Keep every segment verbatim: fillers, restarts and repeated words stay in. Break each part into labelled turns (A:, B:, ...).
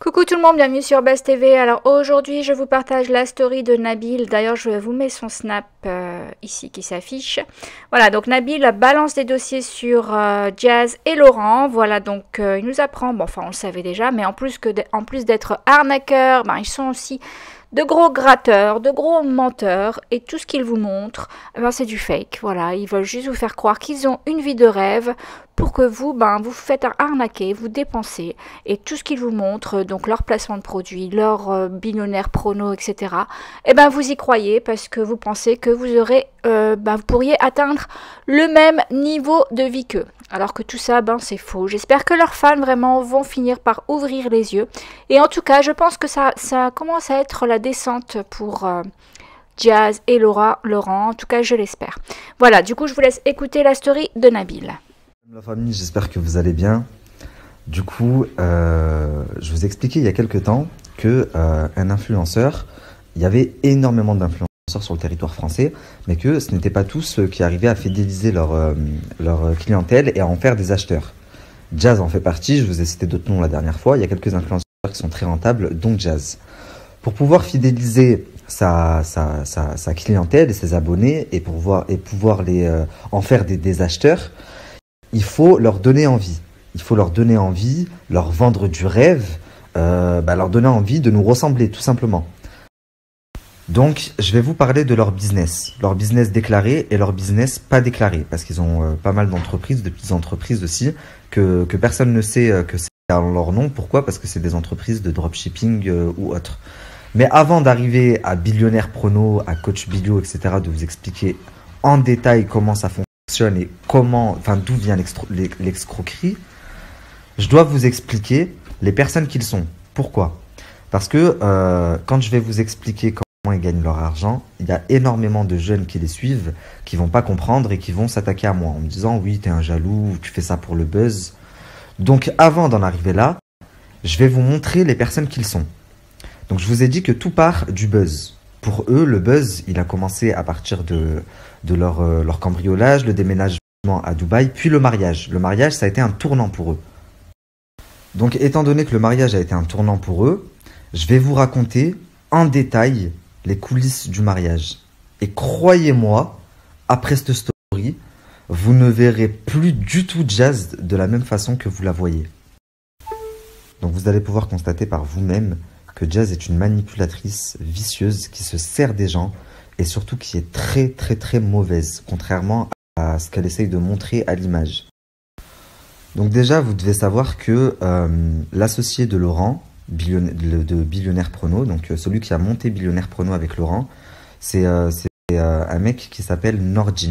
A: Coucou tout le monde, bienvenue sur Buzz T V. Alors aujourd'hui je vous partage la story de Nabil. D'ailleurs je vous mets son snap euh, ici qui s'affiche. Voilà, donc Nabil balance des dossiers sur euh, Jazz et Laurent. Voilà, donc euh, il nous apprend, bon enfin on le savait déjà, mais en plus que en plus d'être arnaqueurs, ben, ils sont aussi de gros gratteurs, de gros menteurs, et tout ce qu'ils vous montrent, eh ben, c'est du fake. Voilà, ils veulent juste vous faire croire qu'ils ont une vie de rêve pour que vous, ben, vous faites arnaquer, vous dépensez, et tout ce qu'ils vous montrent, donc leur placement de produits, leur euh, billionnaire prono, et cetera, eh ben, vous y croyez parce que vous pensez que vous aurez, euh, ben, vous pourriez atteindre le même niveau de vie qu'eux. Alors que tout ça, ben, c'est faux. J'espère que leurs fans vraiment vont finir par ouvrir les yeux. Et en tout cas, je pense que ça, ça commence à être la descente pour euh, Jazz et Laura, Laurent. En tout cas, je l'espère. Voilà, du coup, je vous laisse écouter la story de Nabil.
B: La famille, j'espère que vous allez bien. Du coup, euh, je vous ai expliqué il y a quelques temps que euh, un influenceur, il y avait énormément d'influenceurs sur le territoire français, mais que ce n'étaient pas tous ceux qui arrivaient à fidéliser leur, euh, leur clientèle et à en faire des acheteurs. Jazz en fait partie, je vous ai cité d'autres noms la dernière fois, il y a quelques influenceurs qui sont très rentables, dont Jazz. Pour pouvoir fidéliser sa, sa, sa, sa clientèle et ses abonnés et, pour voir, et pouvoir les, euh, en faire des, des acheteurs, il faut leur donner envie. Il faut leur donner envie, leur vendre du rêve, euh, bah leur donner envie de nous ressembler, tout simplement. Donc, je vais vous parler de leur business. Leur business déclaré et leur business pas déclaré. Parce qu'ils ont euh, pas mal d'entreprises, de petites entreprises aussi, que, que personne ne sait euh, que c'est leur nom. Pourquoi? Parce que c'est des entreprises de dropshipping euh, ou autres. Mais avant d'arriver à Billionnaire Prono, à Coach Bilio, et cetera, de vous expliquer en détail comment ça fonctionne et comment, enfin, d'où vient l'escroquerie, je dois vous expliquer les personnes qu'ils sont. Pourquoi? Parce que euh, quand je vais vous expliquer comment ils gagnent leur argent, il y a énormément de jeunes qui les suivent, qui vont pas comprendre et qui vont s'attaquer à moi en me disant oui, t'es un jaloux, tu fais ça pour le buzz. Donc avant d'en arriver là, je vais vous montrer les personnes qu'ils sont. Donc je vous ai dit que tout part du buzz. Pour eux, le buzz, il a commencé à partir de, de leur, euh, leur cambriolage, le déménagement à Dubaï, puis le mariage. Le mariage, ça a été un tournant pour eux. Donc étant donné que le mariage a été un tournant pour eux, je vais vous raconter en détail les coulisses du mariage. Et croyez-moi, après cette story, vous ne verrez plus du tout Jazz de la même façon que vous la voyez. Donc vous allez pouvoir constater par vous-même que Jazz est une manipulatrice vicieuse qui se sert des gens et surtout qui est très très très mauvaise, contrairement à ce qu'elle essaye de montrer à l'image. Donc déjà, vous devez savoir que euh, l'associé de Laurent, Billionnaire, de Billionnaire Prono, donc euh, celui qui a monté Billionnaire Prono avec Laurent, c'est euh, euh, un mec qui s'appelle Nordin.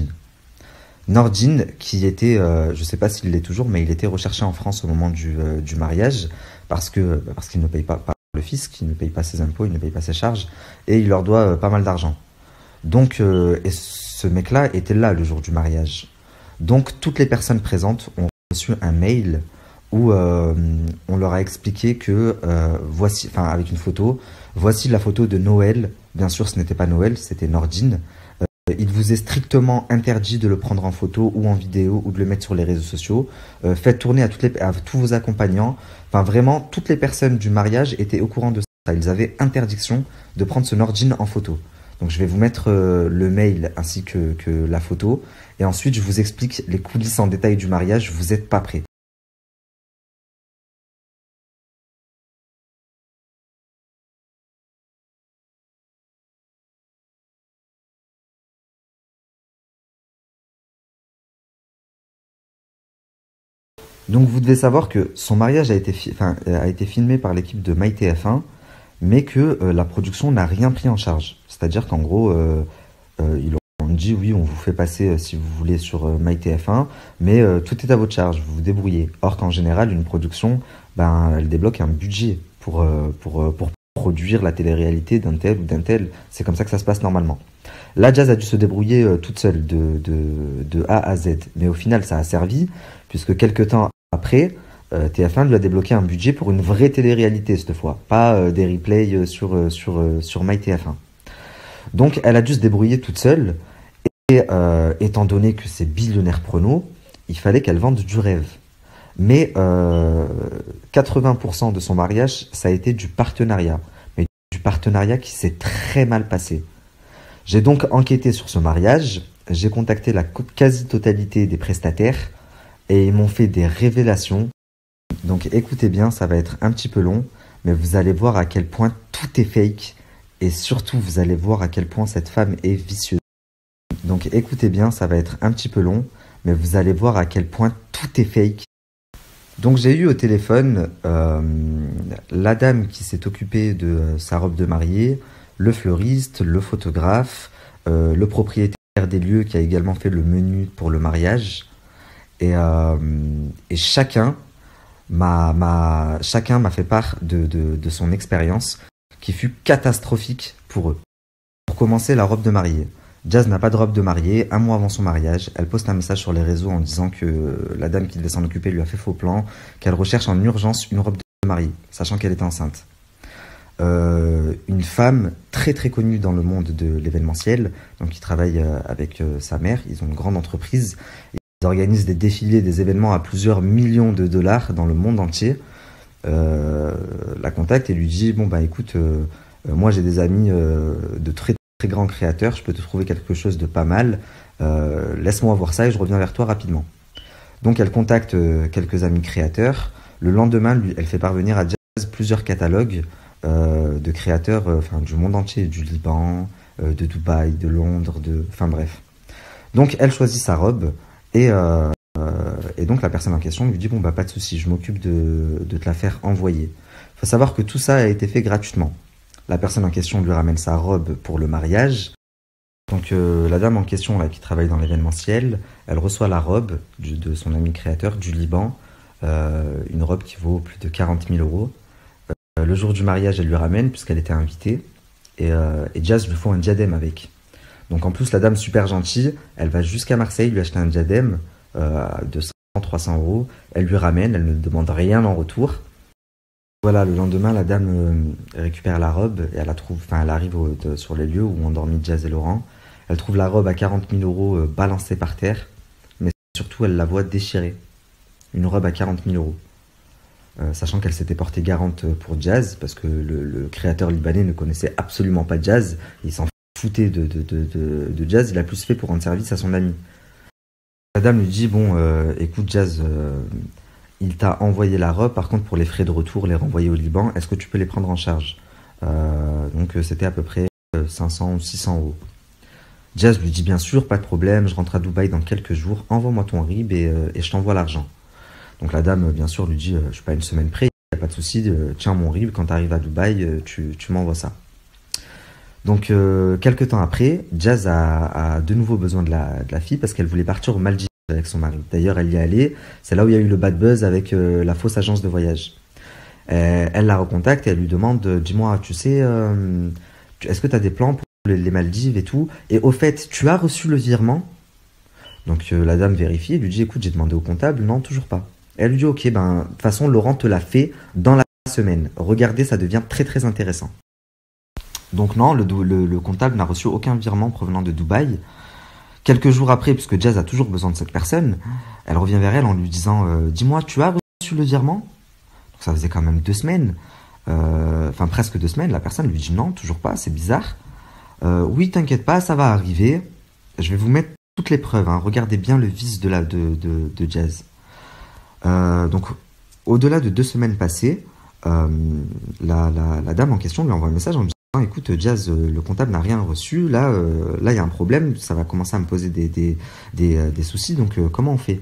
B: Nordin, qui était, euh, je ne sais pas s'il l'est toujours, mais il était recherché en France au moment du, euh, du mariage, parce que parce qu'il ne paye pas, pas le fisc, il ne paye pas ses impôts, il ne paye pas ses charges, et il leur doit euh, pas mal d'argent. Donc, euh, et ce mec-là était là le jour du mariage. Donc, toutes les personnes présentes ont reçu un mail où euh, on leur a expliqué que, euh, voici, enfin avec une photo, voici la photo de Noël. Bien sûr, ce n'était pas Noël, c'était Nordin. Euh, il vous est strictement interdit de le prendre en photo ou en vidéo ou de le mettre sur les réseaux sociaux. Euh, faites tourner à, toutes les, à tous vos accompagnants. Enfin, vraiment, toutes les personnes du mariage étaient au courant de ça. Ils avaient interdiction de prendre ce Nordin en photo. Donc, je vais vous mettre euh, le mail ainsi que, que la photo. Et ensuite, je vous explique les coulisses en détail du mariage. Vous n'êtes pas prêts. Donc vous devez savoir que son mariage a été, fi enfin, a été filmé par l'équipe de MyTF un, mais que euh, la production n'a rien pris en charge. C'est-à-dire qu'en gros, euh, euh, ils ont dit oui, on vous fait passer euh, si vous voulez sur euh, MyTF un, mais euh, tout est à votre charge, vous vous débrouillez. Or qu'en général, une production, ben, elle débloque un budget pour, euh, pour, euh, pour produire la télé-réalité d'un tel ou d'un tel. C'est comme ça que ça se passe normalement. Là, Jazz a dû se débrouiller euh, toute seule de, de, de A à Z, mais au final, ça a servi, puisque quelques temps après, euh, T F un lui a débloqué un budget pour une vraie télé-réalité cette fois, pas euh, des replays euh, sur, euh, sur, euh, sur MyTF un. Donc elle a dû se débrouiller toute seule, et euh, étant donné que c'est Billionnaire Prono, il fallait qu'elle vende du rêve. Mais euh, quatre-vingts pour cent de son mariage, ça a été du partenariat. Mais du partenariat qui s'est très mal passé. J'ai donc enquêté sur ce mariage, j'ai contacté la quasi-totalité des prestataires et ils m'ont fait des révélations. Donc écoutez bien, ça va être un petit peu long, mais vous allez voir à quel point tout est fake et surtout vous allez voir à quel point cette femme est vicieuse. Donc écoutez bien, ça va être un petit peu long, mais vous allez voir à quel point tout est fake. Donc j'ai eu au téléphone euh, la dame qui s'est occupée de sa robe de mariée, le fleuriste, le photographe, euh, le propriétaire des lieux qui a également fait le menu pour le mariage. Et, euh, et chacun m'a m'a- chacun m'a fait part de, de, de son expérience qui fut catastrophique pour eux. Pour commencer, la robe de mariée. Jazz n'a pas de robe de mariée. Un mois avant son mariage, elle poste un message sur les réseaux en disant que la dame qui devait s'en occuper lui a fait faux plan, qu'elle recherche en urgence une robe de mariée, sachant qu'elle était enceinte. Euh, une femme très très connue dans le monde de l'événementiel, donc qui travaille euh, avec euh, sa mère, ils ont une grande entreprise, ils organisent des défilés, des événements à plusieurs millions de dollars dans le monde entier. Euh, la contacte et lui dit, bon bah écoute, euh, euh, moi j'ai des amis euh, de très très grands créateurs, je peux te trouver quelque chose de pas mal, euh, laisse-moi voir ça et je reviens vers toi rapidement. Donc elle contacte euh, quelques amis créateurs, le lendemain lui, elle fait parvenir à Jazz plusieurs catalogues euh, de créateurs euh, enfin, du monde entier, du Liban, euh, de Dubaï, de Londres, de... enfin bref. Donc elle choisit sa robe et, euh, et donc la personne en question lui dit bon bah pas de souci, je m'occupe de, de te la faire envoyer. Il faut savoir que tout ça a été fait gratuitement. La personne en question lui ramène sa robe pour le mariage. Donc euh, la dame en question là, qui travaille dans l'événementiel, elle reçoit la robe du- de son ami créateur du Liban, euh, une robe qui vaut plus de quarante mille euros. Euh, le jour du mariage, elle lui ramène puisqu'elle était invitée et, euh, et Jazz lui faut un diadème avec. Donc en plus, la dame super gentille, elle va jusqu'à Marseille lui acheter un diadème euh, de cent à trois cents euros. Elle lui ramène, elle ne demande rien en retour. Voilà, le lendemain, la dame euh, récupère la robe et elle la trouve, enfin, elle arrive au- de- sur les lieux où ont dormi Jazz et Laurent. Elle trouve la robe à quarante mille euros euh, balancée par terre, mais surtout elle la voit déchirée. Une robe à quarante mille euros. Euh, sachant qu'elle s'était portée garante pour Jazz, parce que le, le créateur libanais ne connaissait absolument pas Jazz, il s'en foutait de, de, de, de, de Jazz, il a plus fait pour rendre service à son ami. La dame lui dit, bon, euh, écoute Jazz, euh, il t'a envoyé la robe, par contre pour les frais de retour, les renvoyer au Liban, est-ce que tu peux les prendre en charge? Euh, Donc euh, c'était à peu près euh, cinq cents ou six cents euros. Jazz lui dit, bien sûr, pas de problème, je rentre à Dubaï dans quelques jours, envoie-moi ton R I B et, euh, et je t'envoie l'argent. Donc la dame, bien sûr, lui dit, euh, je suis pas une semaine près, il n'y a pas de souci, euh, tiens mon R I B, quand tu arrives à Dubaï, euh, tu, tu m'envoies ça. Donc euh, quelques temps après, Jazz a, a de nouveau besoin de la, de la fille parce qu'elle voulait partir aux Maldives avec son mari. D'ailleurs, elle y est allée, c'est là où il y a eu le bad buzz avec euh, la fausse agence de voyage. Euh, elle la recontacte et elle lui demande, euh, dis-moi, tu sais, euh, tu- est-ce que tu as des plans pour les, les Maldives et tout? Et au fait, tu as reçu le virement? Donc euh, la dame vérifie et lui dit, écoute, j'ai demandé au comptable, non, toujours pas. Et elle lui dit, ok, ben, de toute façon, Laurent te l'a fait dans la semaine. Regardez, ça devient très très intéressant. Donc non, le, le- le comptable n'a reçu aucun virement provenant de Dubaï. Quelques jours après, puisque Jazz a toujours besoin de cette personne, elle revient vers elle en lui disant, euh, dis-moi, tu as reçu le virement? Donc ça faisait quand même deux semaines, euh, enfin presque deux semaines. La personne lui dit non, toujours pas, c'est bizarre. Euh, oui, t'inquiète pas, ça va arriver. Je vais vous mettre toutes les preuves, hein. Regardez bien le vice de, la, de, de, de Jazz. Euh, donc, au-delà de deux semaines passées, euh, la, la, la dame en question lui envoie un message en lui disant, écoute, Jazz, euh, le comptable n'a rien reçu. Là, euh, là, il y a un problème. Ça va commencer à me poser des, des, des, euh, des soucis. Donc, euh, comment on fait?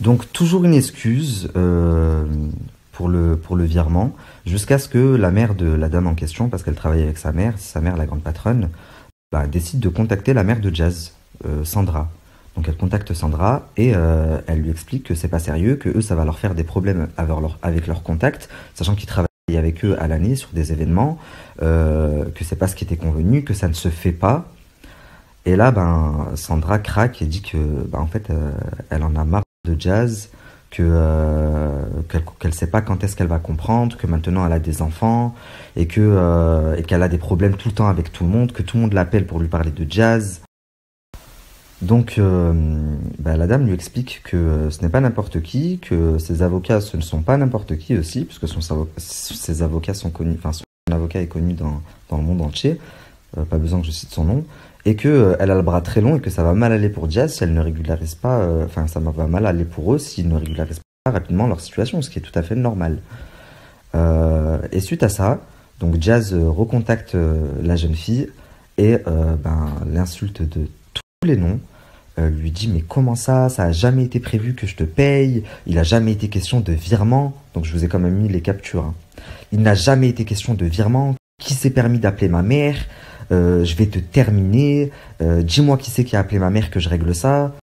B: Donc toujours une excuse euh, pour, le, pour le virement, jusqu'à ce que la mère de la dame en question, parce qu'elle travaille avec sa mère, sa mère la grande patronne, bah, décide de contacter la mère de Jazz, euh, Sandra. Donc elle contacte Sandra et euh, elle lui explique que c'est pas sérieux, que eux ça va leur faire des problèmes avec leur, avec leur contact, sachant qu'ils travaillent avec eux à l'année sur des événements, euh, que c'est pas ce qui était convenu, que ça ne se fait pas. Et là, ben, Sandra craque et dit que, ben, en fait, euh, elle en a marre de Jazz, que euh, qu'elle qu'elle sait pas quand est-ce qu'elle va comprendre, que maintenant elle a des enfants et que euh, et qu'elle a des problèmes tout le temps avec tout le monde, que tout le monde l'appelle pour lui parler de Jazz. Donc, euh, ben, la dame lui explique que ce n'est pas n'importe qui, que ses avocats ce ne sont pas n'importe qui aussi, puisque son, ses avocats sont connus, enfin son avocat est connu dans dans le monde entier, euh, pas besoin que je cite son nom. Et que euh, elle a le bras très long et que ça va mal aller pour Jazz si elle ne régularise pas, euh, enfin ça va mal aller pour eux s'ils ne régularisent pas rapidement leur situation, ce qui est tout à fait normal. Euh, et suite à ça, donc Jazz euh, recontacte euh, la jeune fille et euh, ben, l'insulte de tous les noms, euh, lui dit mais comment ça, ça a jamais été prévu que je te paye, il a jamais été question de virement, donc je vous ai quand même mis les captures. Hein. Il n'a jamais été question de virement, qui s'est permis d'appeler ma mère? Euh, je vais te terminer, euh, dis-moi qui c'est qui a appelé ma mère que je règle ça.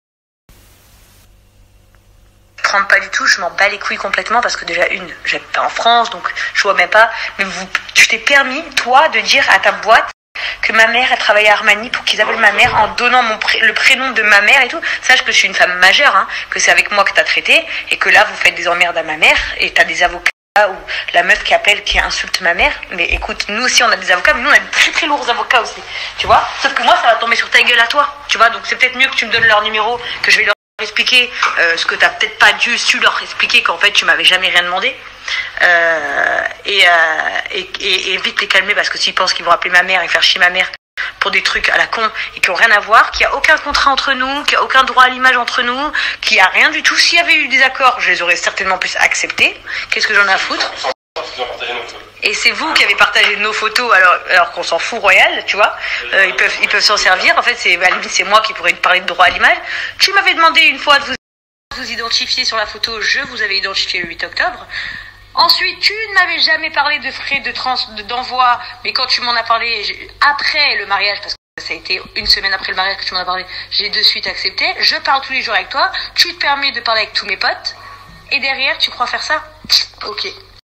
C: Je ne pas du tout, je m'en bats les couilles complètement parce que déjà une, j'habite pas en France donc je vois même pas, mais vous, tu t'es permis toi de dire à ta boîte que ma mère elle travaillait à Armani pour qu'ils appellent ma mère en donnant mon pré- le prénom de ma mère et tout. Sache que je suis une femme majeure, hein, que c'est avec moi que t'as traité et que là vous faites des emmerdes à ma mère et t'as des avocats ou la meuf qui appelle, qui insulte ma mère. Mais écoute, nous aussi on a des avocats, mais nous on a de très très lourds avocats aussi, tu vois. Sauf que moi ça va tomber sur ta gueule à toi, tu vois. Donc c'est peut-être mieux que tu me donnes leur numéro, que je vais leur expliquer euh, ce que t'as peut-être pas dû su leur expliquer, qu'en fait tu m'avais jamais rien demandé. Euh, et, euh, et, et, et vite les calmer parce que s'ils pensent qu'ils vont appeler ma mère et faire chier ma mère pour des trucs à la con et qui ont rien à voir, qu'il n'y a aucun contrat entre nous, qu'il n'y a aucun droit à l'image entre nous, qu'il n'y a rien du tout. S'il y avait eu des accords, je les aurais certainement plus acceptés. Qu'est-ce que j'en ai à foutre? Et c'est vous qui avez partagé nos photos alors, alors qu'on s'en fout royal, tu vois. Euh, ils peuvent, ils peuvent s'en servir. En fait, c'est, à la limite, c'est moi qui pourrais te parler de droit à l'image. Tu m'avais demandé une fois de vous, vous identifier sur la photo. Je vous avais identifié le huit octobre. Ensuite, tu ne m'avais jamais parlé de frais de trans, de, d'envoi, mais quand tu m'en as parlé après le mariage, parce que ça a été une semaine après le mariage que tu m'en as parlé, j'ai de suite accepté. Je parle tous les jours avec toi, tu te permets de parler avec tous mes potes, et derrière, tu crois faire ça? Ok.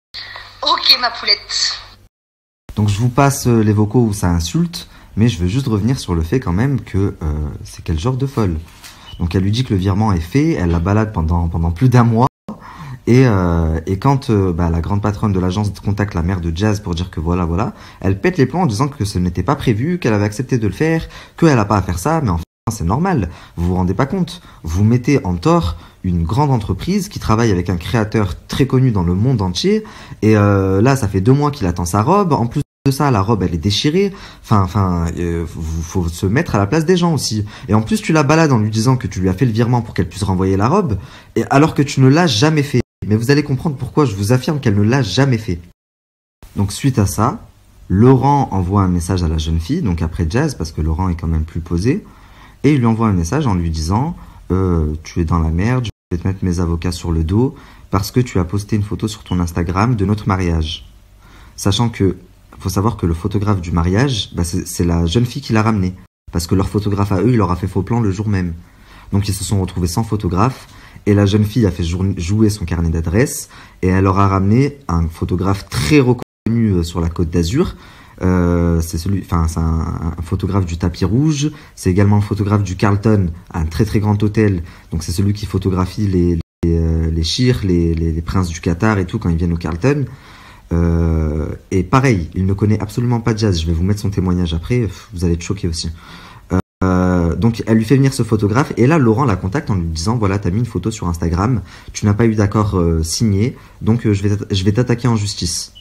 C: Ok, ma poulette.
B: Donc je vous passe les vocaux où ça insulte, mais je veux juste revenir sur le fait quand même que euh, c'est quel genre de folle. Donc elle lui dit que le virement est fait, elle la balade pendant, pendant plus d'un mois. Et, euh, et quand euh, bah, la grande patronne de l'agence contacte la mère de Jazz pour dire que voilà, voilà, elle pète les plombs en disant que ce n'était pas prévu, qu'elle avait accepté de le faire, qu'elle n'a pas à faire ça, mais enfin c'est normal, vous vous rendez pas compte. Vous mettez en tort une grande entreprise qui travaille avec un créateur très connu dans le monde entier, et euh, là ça fait deux mois qu'il attend sa robe, en plus de ça la robe elle est déchirée, enfin, enfin, euh, faut se mettre à la place des gens aussi. Et en plus tu la balades en lui disant que tu lui as fait le virement pour qu'elle puisse renvoyer la robe, et alors que tu ne l'as jamais fait. Mais vous allez comprendre pourquoi je vous affirme qu'elle ne l'a jamais fait. Donc suite à ça, Laurent envoie un message à la jeune fille, donc après Jazz, parce que Laurent est quand même plus posé, et il lui envoie un message en lui disant euh, « Tu es dans la merde, je vais te mettre mes avocats sur le dos, parce que tu as posté une photo sur ton Instagram de notre mariage. » Sachant que, faut savoir que le photographe du mariage, bah c'est, c'est la jeune fille qui l'a ramené, parce que leur photographe à eux, il leur a fait faux plan le jour même. Donc ils se sont retrouvés sans photographe, et la jeune fille a fait jouer son carnet d'adresse et elle leur a ramené un photographe très reconnu sur la Côte d'Azur. Euh, c'est celui, enfin, c'est un, un photographe du Tapis Rouge. C'est également un photographe du Carlton, un très très grand hôtel. Donc c'est celui qui photographie les les, euh, les chirs, les, les, les princes du Qatar et tout quand ils viennent au Carlton. Euh, et pareil, il ne connaît absolument pas Jazz. Je vais vous mettre son témoignage après. Vous allez être choqués aussi. Euh, donc elle lui fait venir ce photographe et là Laurent la contacte en lui disant voilà t'as mis une photo sur Instagram, tu n'as pas eu d'accord euh, signé, donc euh, je vais je vais t'attaquer en justice.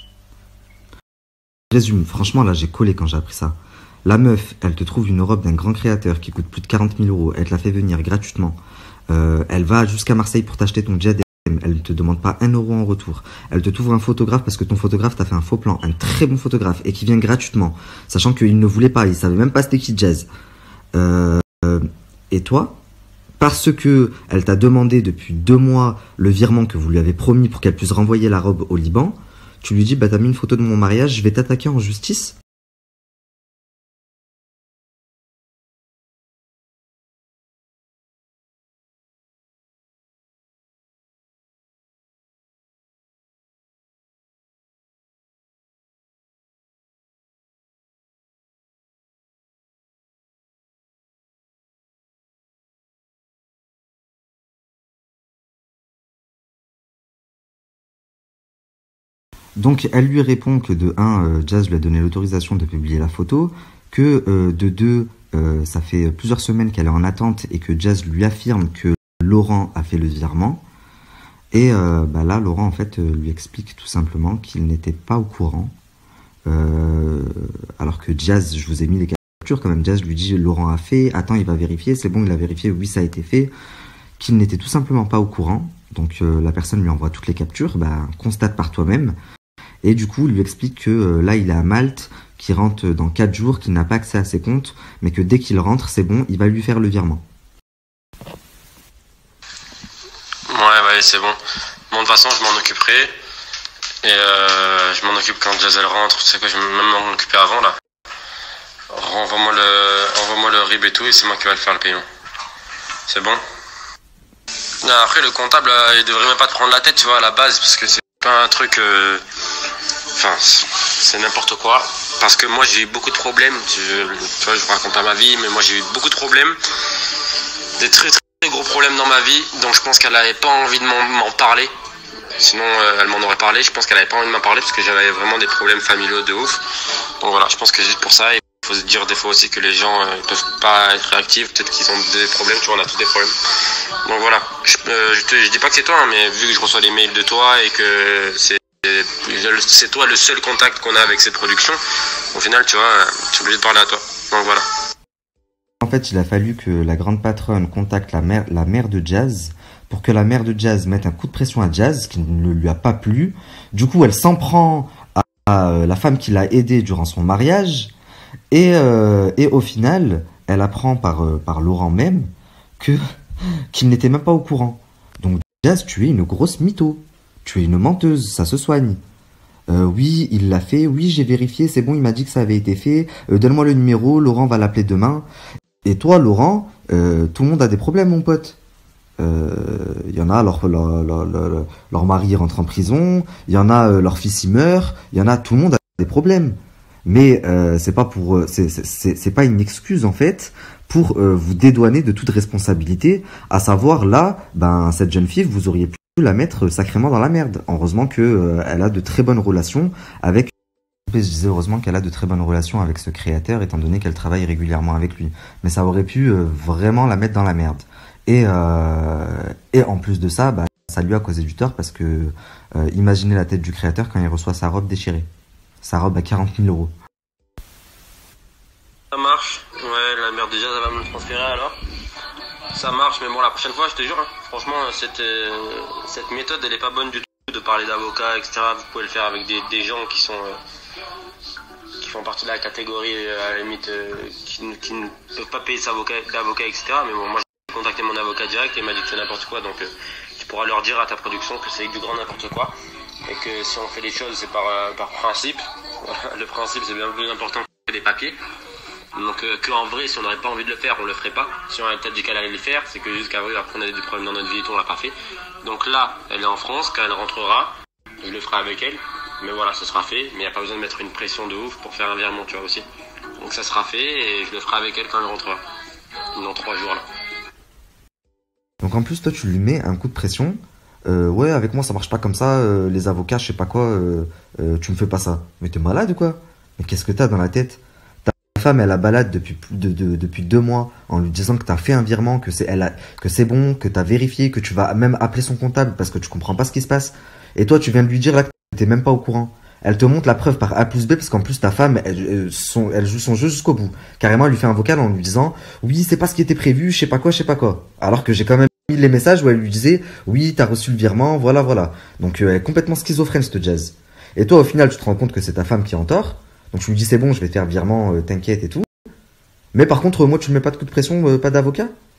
B: Je résume, franchement là j'ai collé quand j'ai appris ça. La meuf, elle te trouve une robe d'un grand créateur qui coûte plus de quarante mille euros, elle te la fait venir gratuitement, euh, elle va jusqu'à Marseille pour t'acheter ton jet, elle ne te demande pas un euro en retour, elle te trouve un photographe parce que ton photographe t'a fait un faux plan, un très bon photographe et qui vient gratuitement, sachant qu'il ne voulait pas, il savait même pas c'était qui Jazz. Euh, et toi, parce que elle t'a demandé depuis deux mois le virement que vous lui avez promis pour qu'elle puisse renvoyer la robe au Liban, tu lui dis, bah t'as mis une photo de mon mariage, je vais t'attaquer en justice. Donc elle lui répond que de un, euh, Jazz lui a donné l'autorisation de publier la photo, que euh, de deux, euh, ça fait plusieurs semaines qu'elle est en attente et que Jazz lui affirme que Laurent a fait le virement. Et euh, bah là, Laurent en fait euh, lui explique tout simplement qu'il n'était pas au courant. Euh, alors que Jazz, je vous ai mis les captures quand même, Jazz lui dit Laurent a fait, attends il va vérifier, c'est bon il a vérifié, oui ça a été fait. Qu'il n'était tout simplement pas au courant. Donc euh, la personne lui envoie toutes les captures, bah constate par toi-même. Et du coup, il lui explique que euh, là, il est à Malte, qu'il rentre dans quatre jours, qu'il n'a pas accès à ses comptes, mais que dès qu'il rentre, c'est bon, il va lui faire le virement.
D: Ouais, ouais, c'est bon. Bon, de toute façon, je m'en occuperai. Et euh, je m'en occupe quand Jazz elle rentre. Tu sais quoi, je vais même m'en occuper avant, là. Envoie-moi le, envoie-moi le R I B et tout, et c'est moi qui vais le faire le paiement. C'est bon? Non, après, le comptable, il devrait même pas te prendre la tête, tu vois, à la base, parce que c'est pas un truc... Euh... Enfin, c'est n'importe quoi. Parce que moi, j'ai eu beaucoup de problèmes. Je, tu vois, je vous raconte pas ma vie, mais moi, j'ai eu beaucoup de problèmes. Des très, très gros problèmes dans ma vie. Donc, je pense qu'elle avait pas envie de m'en parler. Sinon, euh, elle m'en aurait parlé. Je pense qu'elle avait pas envie de m'en parler parce que j'avais vraiment des problèmes familiaux de ouf. Donc, voilà, je pense que juste pour ça, il faut se dire des fois aussi que les gens euh, peuvent pas être réactifs. Peut-être qu'ils ont des problèmes. Tu vois, on a tous des problèmes. Donc, voilà. Je, euh, je, te, je dis pas que c'est toi, hein, mais vu que je reçois les mails de toi et que c'est c'est toi le seul contact qu'on a avec cette production, au final, tu vois, je suis obligé de parler à toi. Donc voilà.
B: En fait, il a fallu que la grande patronne contacte la mère, la mère de Jazz pour que la mère de Jazz mette un coup de pression à Jazz, qui ne lui a pas plu. Du coup, elle s'en prend à, à la femme qui l'a aidée durant son mariage. Et, euh, et au final, elle apprend par, euh, par Laurent même que qu'il n'était même pas au courant. Donc Jazz, tu es une grosse mytho. Tu es une menteuse, ça se soigne. Euh, oui, il l'a fait, oui, j'ai vérifié, c'est bon, il m'a dit que ça avait été fait. Euh, donne-moi le numéro, Laurent va l'appeler demain. Et toi, Laurent, euh, tout le monde a des problèmes, mon pote. Il euh, y en a, leur, leur, leur, leur, leur mari rentre en prison, il y en a, euh, leur fils il meurt, il y en a, tout le monde a des problèmes. Mais euh, c'est pas pour, c'est, c'est, c'est pas une excuse en fait pour euh, vous dédouaner de toute responsabilité. À savoir là, ben cette jeune fille, vous auriez pu la mettre sacrément dans la merde. Heureusement que euh, elle a de très bonnes relations avec. Je disais heureusement qu'elle a de très bonnes relations avec ce créateur, étant donné qu'elle travaille régulièrement avec lui. Mais ça aurait pu euh, vraiment la mettre dans la merde. Et euh, et en plus de ça, bah, ça lui a causé du tort parce que euh, imaginez la tête du créateur quand il reçoit sa robe déchirée, sa robe à quarante mille euros.
D: Ça marche. Ouais, la mère déjà, ça va me le transférer alors. Ça marche, mais bon, la prochaine fois, je te jure, hein, franchement, cette, euh, cette méthode, elle est pas bonne du tout de parler d'avocats, et cetera. Vous pouvez le faire avec des, des gens qui sont, euh, qui font partie de la catégorie, euh, à la limite, euh, qui, qui ne peuvent pas payer d'avocat, et cetera. Mais bon, moi, j'ai contacté mon avocat direct et il m'a dit que c'est n'importe quoi, donc euh, tu pourras leur dire à ta production que c'est du grand n'importe quoi. Et que si on fait les choses, c'est par, euh, par principe. Le principe, c'est bien plus important que les papiers. Donc euh, qu'en vrai, si on n'aurait pas envie de le faire, on le ferait pas. Si on avait peut-être dit qu'elle allait le faire, c'est que jusqu'à vrai, après on a des problèmes dans notre vie et tout, on l'a pas fait. Donc là, elle est en France, quand elle rentrera, je le ferai avec elle. Mais voilà, ça sera fait. Mais il n'y a pas besoin de mettre une pression de ouf pour faire un virement, tu vois aussi. Donc ça sera fait et je le ferai avec elle quand elle rentrera. Dans trois jours là.
B: Donc en plus, toi, tu lui mets un coup de pression. Euh, ouais, avec moi, ça marche pas comme ça. Euh, les avocats, je sais pas quoi, euh, euh, tu me fais pas ça. Mais t'es malade ou quoi? Mais qu'est-ce que t'as dans la tête? Ta femme, elle la balade depuis, de, de, depuis deux mois en lui disant que t'as fait un virement, que c'est elle a, que c'est bon, que t'as vérifié, que tu vas même appeler son comptable parce que tu comprends pas ce qui se passe. Et toi, tu viens de lui dire là que t'es même pas au courant. Elle te montre la preuve par A plus B parce qu'en plus ta femme, elle, elle, son, elle joue son jeu jusqu'au bout. Carrément, elle lui fait un vocal en lui disant oui, c'est pas ce qui était prévu, je sais pas quoi, je sais pas quoi. Alors que j'ai quand même mis les messages où elle lui disait oui, t'as reçu le virement, voilà, voilà. Donc euh, elle est complètement schizophrène cette Jazz. Et toi, au final, tu te rends compte que c'est ta femme qui est en tort. Donc tu lui dis c'est bon, je vais te faire virement, euh, t'inquiète et tout. Mais par contre, moi, tu ne mets pas de coup de pression, euh, pas d'avocat.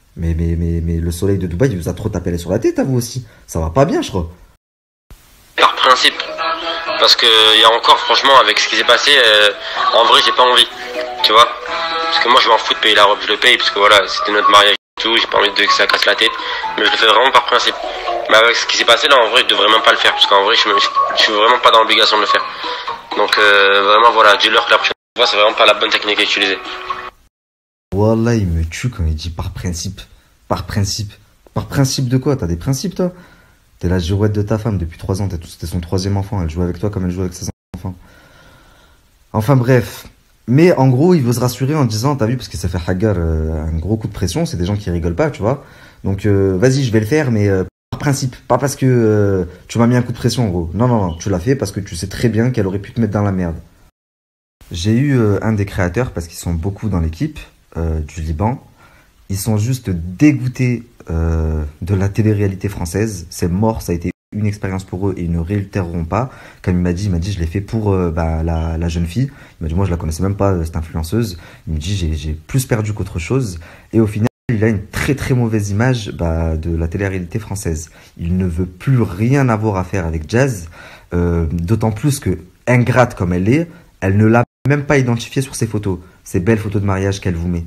B: Mais, mais, mais, mais le soleil de Dubaï, il vous a trop tapé sur la tête à vous aussi. Ça va pas bien, je crois.
D: Par principe. Parce que il y a encore, franchement, avec ce qui s'est passé, euh, en vrai, j'ai pas envie. Tu vois? Parce que moi, je m'en fous de payer la robe. Je le paye parce que voilà, c'était notre mariage et tout. J'ai pas envie de que ça casse la tête. Mais je le fais vraiment par principe. Mais avec ce qui s'est passé là, en vrai, je devrais même pas le faire. Parce qu'en vrai, je, me, je suis vraiment pas dans l'obligation de le faire. Donc, euh, vraiment, voilà, dis-leur que la prochaine fois, c'est vraiment pas la bonne technique à utiliser.
B: Wallah, il me tue quand il dit par principe. Par principe. Par principe de quoi? T'as des principes, toi? T'es la girouette de ta femme depuis trois ans. C'était son troisième enfant. Elle joue avec toi comme elle joue avec ses enfants. Enfin, bref. Mais en gros, il veut se rassurer en disant, t'as vu, parce que ça fait Hagar euh, un gros coup de pression. C'est des gens qui rigolent pas, tu vois. Donc, euh, vas-y, je vais le faire, mais euh, par principe. Pas parce que euh, tu m'as mis un coup de pression, en gros. Non, non, non. Tu l'as fait parce que tu sais très bien qu'elle aurait pu te mettre dans la merde. J'ai eu euh, un des créateurs, parce qu'ils sont beaucoup dans l'équipe, euh, du Liban. Ils sont juste dégoûtés euh, de la télé-réalité française. C'est mort, ça a été une expérience pour eux et ils ne réitéreront pas. Comme il m'a dit, il m'a dit, je l'ai fait pour euh, bah, la, la jeune fille. Il m'a dit, moi je la connaissais même pas, cette influenceuse. Il me dit, j'ai, j'ai plus perdu qu'autre chose. Et au final, il a une très très mauvaise image bah, de la télé-réalité française. Il ne veut plus rien avoir à faire avec Jazz. Euh, d'autant plus que, ingrate comme elle est, elle ne l'a même pas identifiée sur ses photos. Ces belles photos de mariage qu'elle vous met.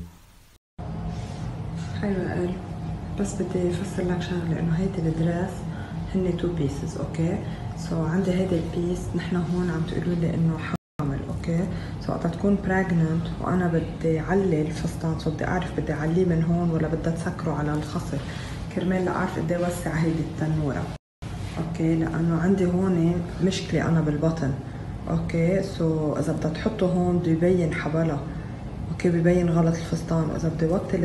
E: حلوة قال بس بدي افسر لك شغله انه هيدي الدريس هن تو بيسز اوكي سو عندي هيدي البيس نحن هون عم تقولوا لي انه حامل اوكي سو وقت تكون براجننت وانا بدي علي الفستان سو بدي اعرف بدي اعليه من هون ولا بدي اسكره على الخصر كرمال لاعرف قد ايه وسع هيدي التنوره اوكي لانه عندي هون مشكله انا بالبطن اوكي سو اذا بدها تحطه هون بده يبين حبلها اوكي ببين غلط الفستان واذا بدي وطي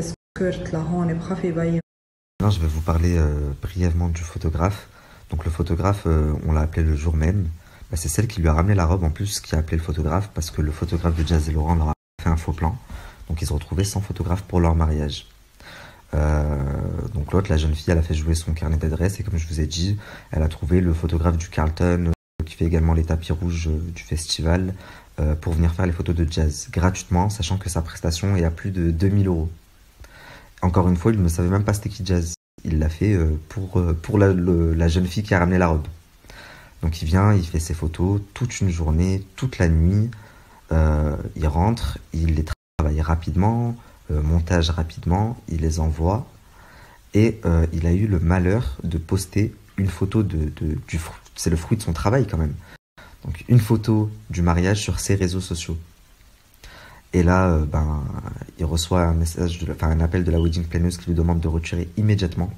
B: Non, je vais vous parler euh, brièvement du photographe. Donc le photographe, euh, on l'a appelé le jour même. Bah, c'est celle qui lui a ramené la robe en plus qui a appelé le photographe parce que le photographe de Jazz et Laurent leur a fait un faux plan. Donc ils se retrouvaient sans photographe pour leur mariage. Euh, donc l'autre, la jeune fille, elle a fait jouer son carnet d'adresse et comme je vous ai dit, elle a trouvé le photographe du Carlton euh, qui fait également les tapis rouges euh, du festival euh, pour venir faire les photos de Jazz gratuitement, sachant que sa prestation est à plus de deux mille euros. Encore une fois, il ne savait même pas c'était qui Jazz. Il l'a fait pour, pour la, le, la jeune fille qui a ramené la robe. Donc il vient, il fait ses photos toute une journée, toute la nuit. Euh, il rentre, il les travaille rapidement, euh, montage rapidement, il les envoie. Et euh, il a eu le malheur de poster une photo de, de, du fruit. C'est le fruit de son travail quand même. Donc une photo du mariage sur ses réseaux sociaux. Et là, euh, ben, il reçoit un message, de, enfin un appel de la wedding planneuse qui lui demande de retirer immédiatement.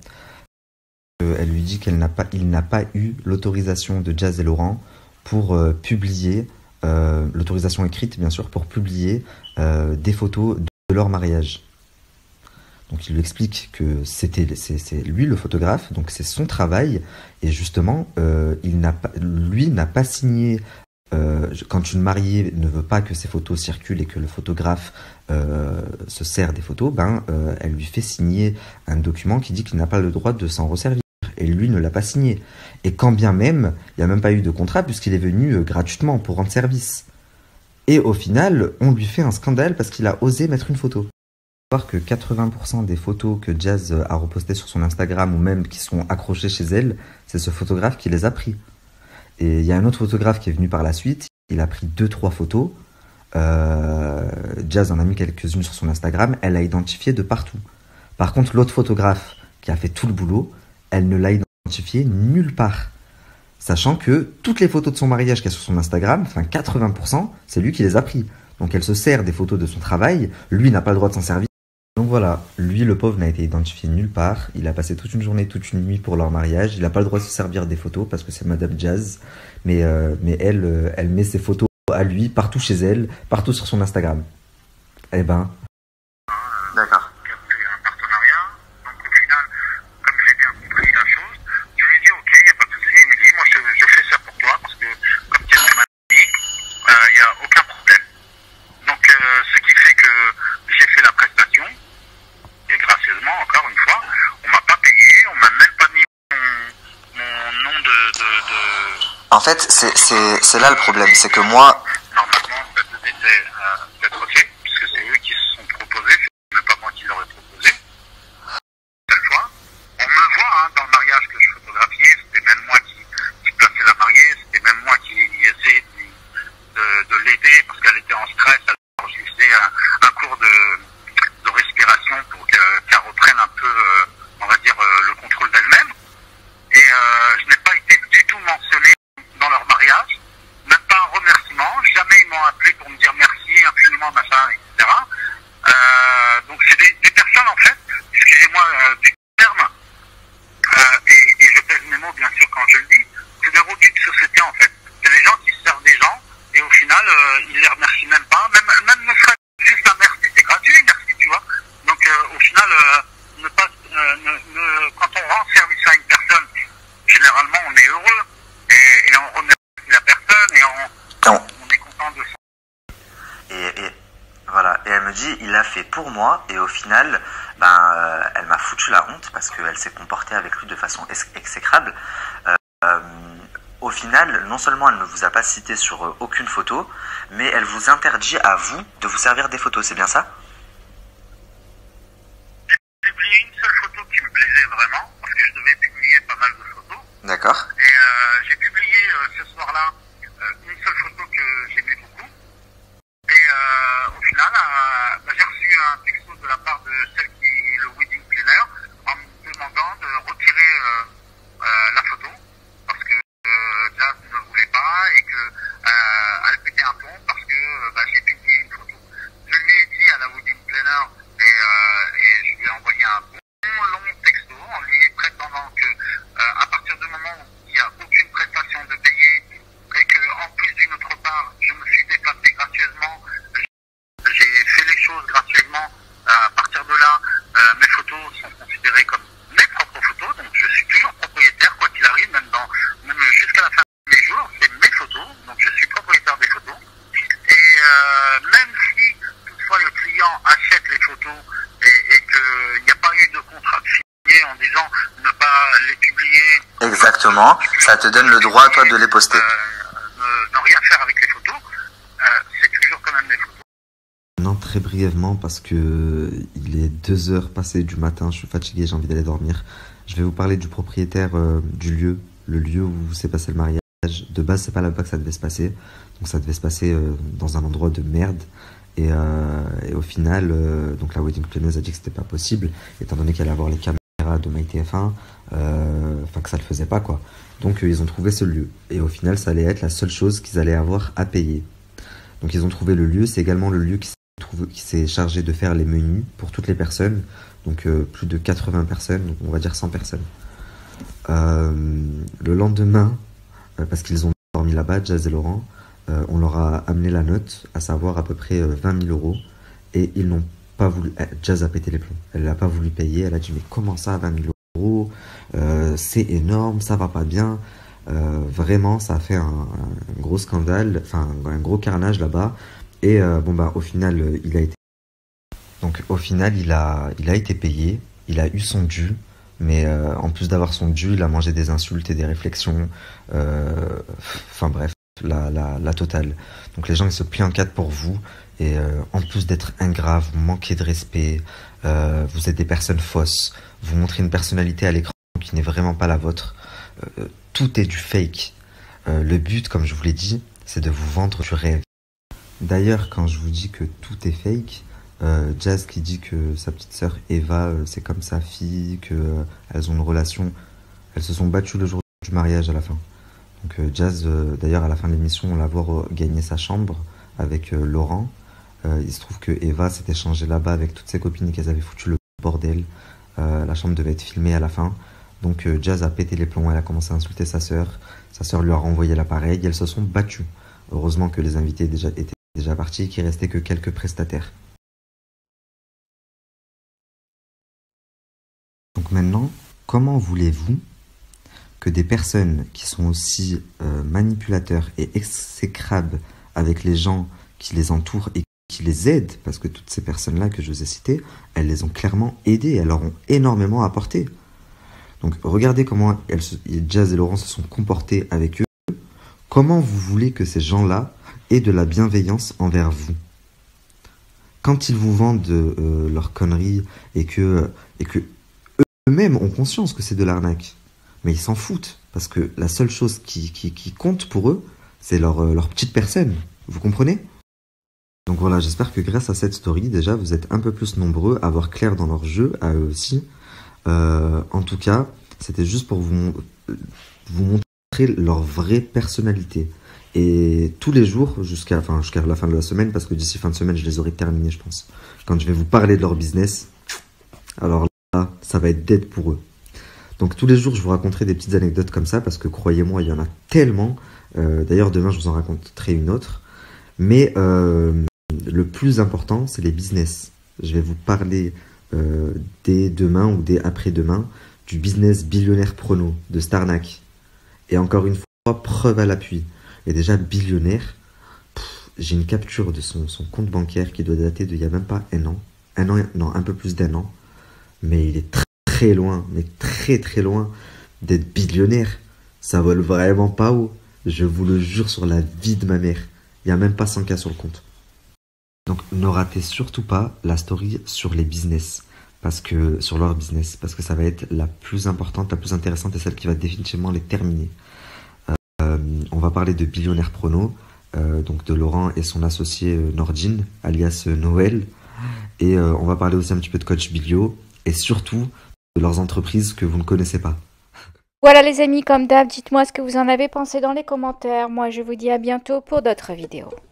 B: Euh, elle lui dit qu'elle n'a pas, il n'a pas eu l'autorisation de Jazz et Laurent pour euh, publier, euh, l'autorisation écrite bien sûr, pour publier euh, des photos de leur mariage. Donc il lui explique que c'était, c'est, c'est lui le photographe, donc c'est son travail, et justement, euh, il n'a pas, lui n'a pas signé. Euh, quand une mariée ne veut pas que ses photos circulent et que le photographe euh, se sert des photos, ben, euh, elle lui fait signer un document qui dit qu'il n'a pas le droit de s'en resservir. Et lui ne l'a pas signé. Et quand bien même, il n'y a même pas eu de contrat puisqu'il est venu euh, gratuitement pour rendre service. Et au final, on lui fait un scandale parce qu'il a osé mettre une photo. Il faut voir que quatre-vingts pour cent des photos que Jazz a repostées sur son Instagram ou même qui sont accrochées chez elle, c'est ce photographe qui les a pris. Et il y a un autre photographe qui est venu par la suite, il a pris deux trois photos, euh, Jazz en a mis quelques-unes sur son Instagram, elle l'a identifié de partout. Par contre, l'autre photographe qui a fait tout le boulot, elle ne l'a identifié nulle part. Sachant que toutes les photos de son mariage qu'il y a sur son Instagram, enfin quatre-vingts pour cent, c'est lui qui les a pris. Donc elle se sert des photos de son travail, lui n'a pas le droit de s'en servir. Donc voilà, lui le pauvre n'a été identifié nulle part, il a passé toute une journée, toute une nuit pour leur mariage, il n'a pas le droit de se servir des photos parce que c'est Madame Jazz, mais, euh, mais elle, euh, elle met ses photos à lui partout chez elle, partout sur son Instagram. Eh ben...
F: D'accord. Un partenariat, donc au final, comme j'ai bien compris la chose, je lui ai dit ok, il n'y a pas de souci, il me dit moi je, je fais ça pour toi parce que comme tu es mon ami, il n'y a aucun problème. Donc euh, ce qui fait que j'ai fait la prestation. Et gracieusement, encore une fois, on m'a pas payé, on m'a même pas mis mon, mon nom de, de, de...
G: En fait, c'est, c'est, c'est là le problème, c'est que moi...
F: Normalement, ça devait être fait, puisque c'est eux qui se sont proposés, c'est même pas moi qui leur ai proposé.
G: fait pour moi et au final, ben, euh, elle m'a foutu la honte parce qu'elle s'est comportée avec lui de façon ex- exécrable. Euh, euh, au final, non seulement elle ne vous a pas cité sur euh, aucune photo, mais elle vous interdit à vous de vous servir des photos, c'est bien ça?
F: J'ai publié une seule photo qui me plaisait vraiment, parce que je devais publier pas mal de photos.
G: D'accord.
F: Et euh, j'ai publié euh, ce soir-là euh, une seule photo que j'aimais beaucoup. Et euh, au final, euh, bah, j'ai reçu un texto de la part de celle qui est le wedding planner en me demandant de retirer euh, euh, la photo parce que euh, Jazz ne voulait pas et que euh, elle pétait un plomb parce que euh, bah, j'ai publié une photo. Je lui ai dit à la wedding planner et, euh, et je lui ai envoyé un bon long texto en lui prétendant que euh, à partir du moment où il n'y a aucune prestation de payer et que en plus d'une autre part je me suis déplacé gracieusement, j'ai fait les choses gracieusement, euh, à partir de là euh, mes photos sont considérées comme mes propres photos, donc je suis toujours propriétaire quoi qu'il arrive, même dans même jusqu'à la fin de mes jours, c'est mes photos, donc je suis propriétaire des photos. Et euh, même si toutefois le client achète les photos et, et qu'il n'y a pas eu de contrat signé en disant ne pas les publier.
G: Exactement, ça te donne le droit toi de les poster.
F: Euh, ne, ne rien faire avec les photos, euh, c'est toujours quand même mes photos.
B: Non, très brièvement, parce que il est deux heures passées du matin, je suis fatigué, j'ai envie d'aller dormir. Je vais vous parler du propriétaire euh, du lieu, le lieu où s'est passé le mariage. De base, c'est pas là-bas que ça devait se passer, donc ça devait se passer euh, dans un endroit de merde. Et, euh, et au final, euh, donc la wedding planner a dit que c'était pas possible, étant donné qu'elle allait avoir les caméras de MyTF un, euh, enfin que ça le faisait pas quoi. Donc euh, ils ont trouvé ce lieu, et au final, ça allait être la seule chose qu'ils allaient avoir à payer. Donc ils ont trouvé le lieu, c'est également le lieu qui qui s'est chargé de faire les menus pour toutes les personnes, donc euh, plus de quatre-vingts personnes, donc on va dire cent personnes. Euh, le lendemain, euh, parce qu'ils ont dormi là-bas, Jazz et Laurent, euh, on leur a amené la note, à savoir à peu près euh, vingt mille euros, et ils n'ont pas voulu. euh, Jazz a pété les plombs, elle n'a pas voulu payer, elle a dit mais comment ça, vingt mille euros, euh, c'est énorme, ça va pas bien. Euh, vraiment, ça a fait un, un gros scandale, enfin un gros carnage là-bas. Et euh, bon bah au final euh, il a été donc au final il a il a été payé, il a eu son dû, mais euh, en plus d'avoir son dû, il a mangé des insultes et des réflexions, euh, enfin bref, la, la, la totale. Donc les gens ils se plient en quatre pour vous, et euh, en plus d'être ingrat, vous manquez de respect, euh, vous êtes des personnes fausses, vous montrez une personnalité à l'écran qui n'est vraiment pas la vôtre, euh, tout est du fake. Euh, le but, comme je vous l'ai dit, c'est de vous vendre du rêve. D'ailleurs, quand je vous dis que tout est fake, euh, Jazz qui dit que sa petite sœur Eva, euh, c'est comme sa fille, qu'elles euh, ont une relation, elles se sont battues le jour du mariage à la fin. Donc euh, Jazz, euh, d'ailleurs à la fin de l'émission, on la voit gagner sa chambre avec euh, Laurent. Euh, il se trouve que Eva s'était changée là-bas avec toutes ses copines et qu'elles avaient foutu le bordel. Euh, la chambre devait être filmée à la fin. Donc euh, Jazz a pété les plombs, elle a commencé à insulter sa sœur. Sa sœur lui a renvoyé l'appareil et elles se sont battues. Heureusement que les invités déjà étaient déjà partis, qu'il restait que quelques prestataires. Donc maintenant, comment voulez-vous que des personnes qui sont aussi euh, manipulateurs et exécrables avec les gens qui les entourent et qui les aident, parce que toutes ces personnes-là que je vous ai citées, elles les ont clairement aidées, elles leur ont énormément apporté. Donc regardez comment elles se, Jazz et Laurent se sont comportés avec eux. Comment vous voulez que ces gens-là aient de la bienveillance envers vous? Quand ils vous vendent euh, leurs conneries et que, et que eux-mêmes ont conscience que c'est de l'arnaque, mais ils s'en foutent, parce que la seule chose qui, qui, qui compte pour eux, c'est leur, euh, leur petite personne. Vous comprenez? Donc voilà, j'espère que grâce à cette story, déjà, vous êtes un peu plus nombreux à voir clair dans leur jeu, à eux aussi. Euh, en tout cas, c'était juste pour vous, vous montrer leur vraie personnalité. Et tous les jours, jusqu'à enfin, jusqu'à la fin de la semaine, parce que d'ici fin de semaine, je les aurai terminés, je pense. Quand je vais vous parler de leur business, alors là, ça va être dead pour eux. Donc tous les jours, je vous raconterai des petites anecdotes comme ça, parce que croyez-moi, il y en a tellement. Euh, D'ailleurs, demain, je vous en raconterai une autre. Mais euh, le plus important, c'est les business. Je vais vous parler euh, dès demain ou dès après-demain du business billionnaire prono de Starnac. Et encore une fois, preuve à l'appui. Et déjà billionnaire, j'ai une capture de son, son compte bancaire qui doit dater d'il n'y a même pas un an. un an, non, un peu plus d'un an. Mais il est très, très loin, mais très très loin d'être billionnaire. Ça vole vraiment pas haut. Je vous le jure sur la vie de ma mère. Il n'y a même pas cent K sur le compte. Donc ne ratez surtout pas la story sur les business. Parce que, sur leur business. Parce que ça va être la plus importante, la plus intéressante et celle qui va définitivement les terminer. Euh, on va parler de Billionnaire Prono. Euh, donc de Laurent et son associé euh, Nordine, alias euh, Noël. Et euh, on va parler aussi un petit peu de Coach Bilio. Et surtout de leurs entreprises que vous ne connaissez pas.
A: Voilà les amis, comme d'hab, dites-moi ce que vous en avez pensé dans les commentaires. Moi je vous dis à bientôt pour d'autres vidéos.